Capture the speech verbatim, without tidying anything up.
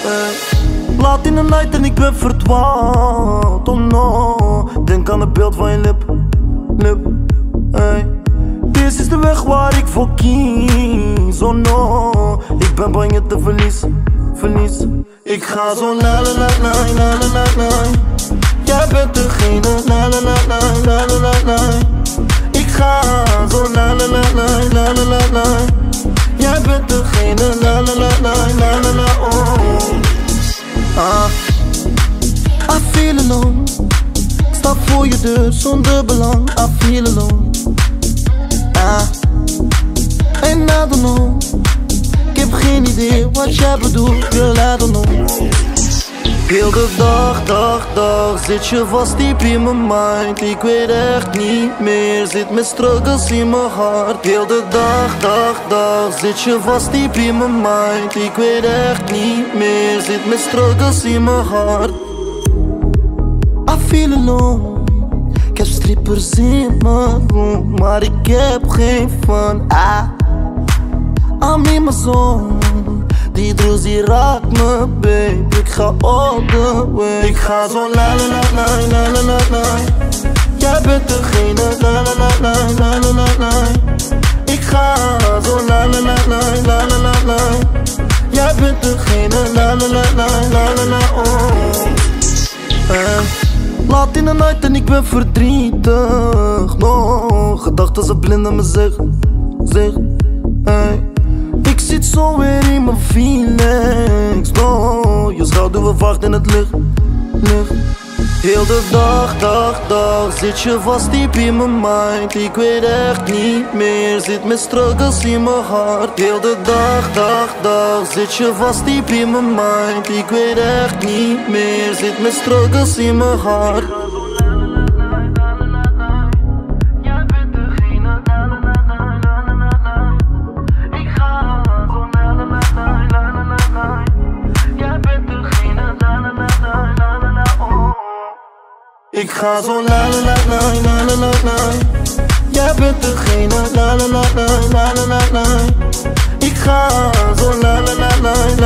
Hey. Laat in de night en ik ben verdwaald. Oh no, denk aan het beeld van je lip, lip. Hey. Dit is de weg waar ik voor kies. Oh no, ik ben bang je te verliezen, verliezen. Ik ga zo la la la la la la la la. Jij bent degene la la la la la la la la. Ik ga zo la la la la la la la la. Jij bent degene la la la la la la la oh. Ah, I feel alone. Ik sta voor je deur zonder belang. I feel alone. Ah, and I don't know. Ik heb geen idee wat jij bedoelt, girl, I don't know. Heel de dag, dag, dag zit je vast diep in mijn mind. Ik weet echt niet meer, zit met struggles in mijn hart. Heel de dag, dag, dag zit je vast diep in mijn mind. Ik weet echt niet meer, zit met struggles in mijn hart. I feel alone. Ik heb strippers in mijn room, maar ik heb geen fun. Ah, I'm in mijn zone. Die droes die raakt me, babe. Ik ga all the way. Ik ga zo la la la la la la la la. Jij bent degene la la la la la la la la. Ik ga zo la la la la la la la la. Jij bent degene la la la la la la la oh. Eh. Laat in de night en ik ben verdrietig. No, gedachten ze blinden me zeg, zeg, hey. Ik zit zo weer in mijn feelings. No, je schaduwen wacht in het licht, licht. Heel de dag, dag, dag zit je vast diep in mijn mind. Ik weet echt niet meer, zit met struggles in mijn hart. Heel de dag, dag, dag zit je vast diep in mijn mind. Ik weet echt niet meer, zit met struggles in mijn hart. Ik ga zo la la la la la la la la. Jij bent degene la la la la la la la la. Ik ga zo la la la la